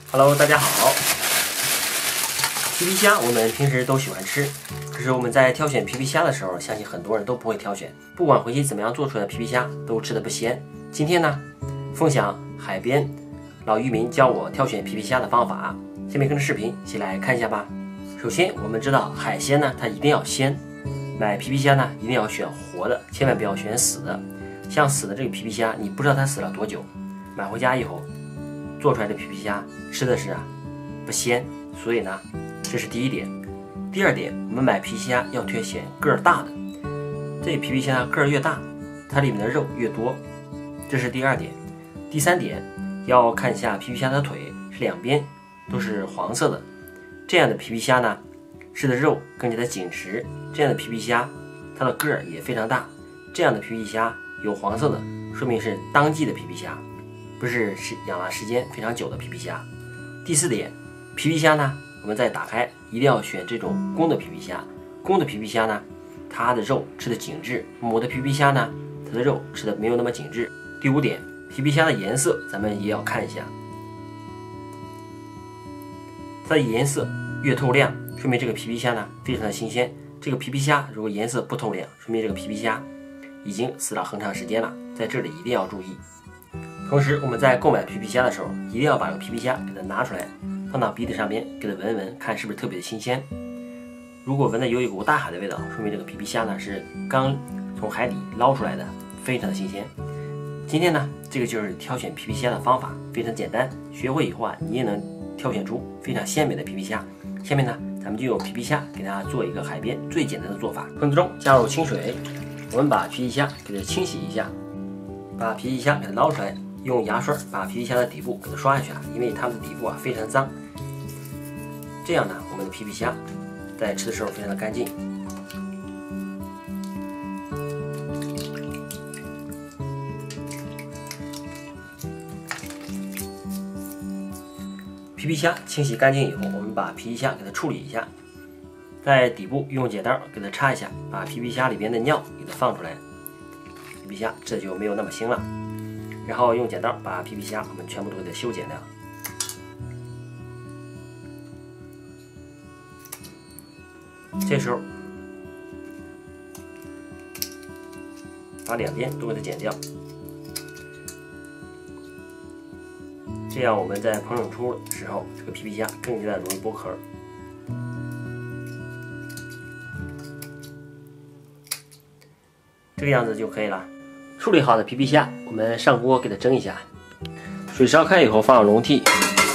Hello， 大家好。皮皮虾我们平时都喜欢吃，可是我们在挑选皮皮虾的时候，相信很多人都不会挑选。不管回去怎么样做出来的皮皮虾，都吃的不鲜。今天呢，分享海边老渔民教我挑选皮皮虾的方法。下面跟着视频一起来看一下吧。首先，我们知道海鲜呢，它一定要鲜。买皮皮虾呢，一定要选活的，千万不要选死的。像死的这个皮皮虾，你不知道它死了多久，买回家以后做出来的皮皮虾吃的是不鲜，所以呢，这是第一点。第二点，我们买皮皮虾要挑选个儿大的，这皮皮虾个儿越大，它里面的肉越多，这是第二点。第三点，要看一下皮皮虾的腿是两边都是黄色的，这样的皮皮虾呢，吃的肉更加的紧实，这样的皮皮虾它的个儿也非常大，这样的皮皮虾有黄色的，说明是当季的皮皮虾，不是养了时间非常久的皮皮虾。第四点，皮皮虾呢，我们再打开一定要选这种公的皮皮虾。公的皮皮虾呢，它的肉吃的紧致；母的皮皮虾呢，它的肉吃的没有那么紧致。第五点，皮皮虾的颜色咱们也要看一下，它的颜色越透亮，说明这个皮皮虾呢非常的新鲜。这个皮皮虾如果颜色不透亮，说明这个皮皮虾已经死了很长时间了，在这里一定要注意。同时我们在购买皮皮虾的时候，一定要把这个皮皮虾给它拿出来，放到鼻子上边给它闻闻，看是不是特别的新鲜。如果闻的有一股大海的味道，说明这个皮皮虾呢是刚从海底捞出来的，非常的新鲜。今天呢，这个就是挑选皮皮虾的方法，非常简单，学会以后你也能挑选出非常鲜美的皮皮虾。下面呢，咱们就用皮皮虾给大家做一个海边最简单的做法。盆子中加入清水，我们把皮皮虾给它清洗一下，把皮皮虾给它捞出来，用牙刷把皮皮虾的底部给它刷一下，因为它们的底部非常脏。这样呢，我们的皮皮虾在吃的时候非常的干净。皮皮虾清洗干净以后，我们把皮皮虾给它处理一下，在底部用剪刀给它插一下，把皮皮虾里边的尿给它放出来，皮皮虾这就没有那么腥了。然后用剪刀把皮皮虾我们全部都给它修剪掉。这时候把两边都给它剪掉，这样我们在烹饪出的时候，这个皮皮虾更加的容易剥壳。这个样子就可以了。处理好的皮皮虾，我们上锅给它蒸一下。水烧开以后，放入笼屉，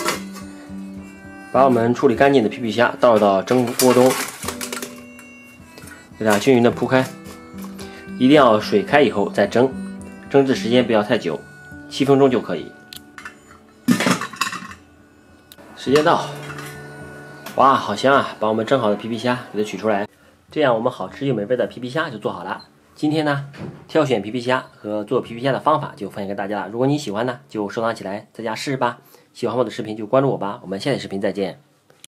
把我们处理干净的皮皮虾倒入到蒸锅中，给它均匀的铺开。一定要水开以后再蒸，蒸制时间不要太久，7分钟就可以。时间到，哇，好香啊！把我们蒸好的皮皮虾给它取出来，这样我们好吃又美味的皮皮虾就做好了。今天呢，挑选皮皮虾和做皮皮虾的方法就分享给大家了。如果你喜欢呢，就收藏起来，在家试试吧。喜欢我的视频就关注我吧。我们下期视频再见。